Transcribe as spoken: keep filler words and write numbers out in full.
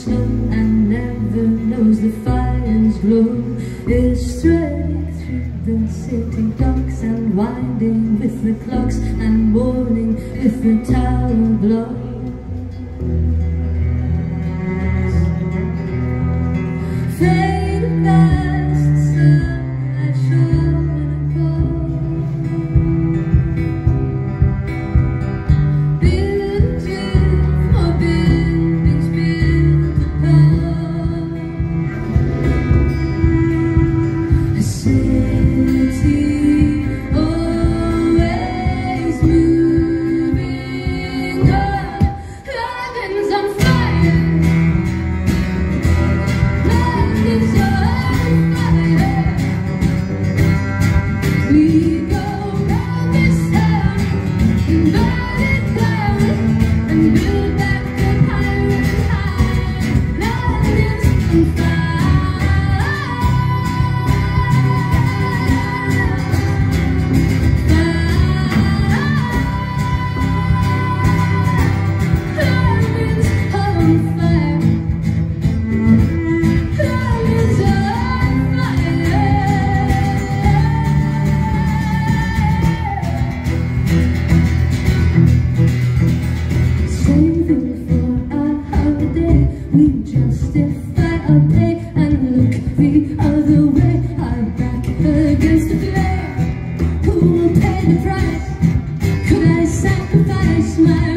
snow and never knows the fire's glow is threading through the city docks and winding with the clocks and mourning if the tower blows. Fade past sunlight shone upon, beautiful buildings built upon a city always moving on. London's on fire. London's on fire. We go round this town and burn it down and build back the pirate high. London's on fire. London's on fire. London's on fire. Saving for our holiday, we justify our pay and look the other way. Our back against the flame. Who will pay the price? Could I sacrifice my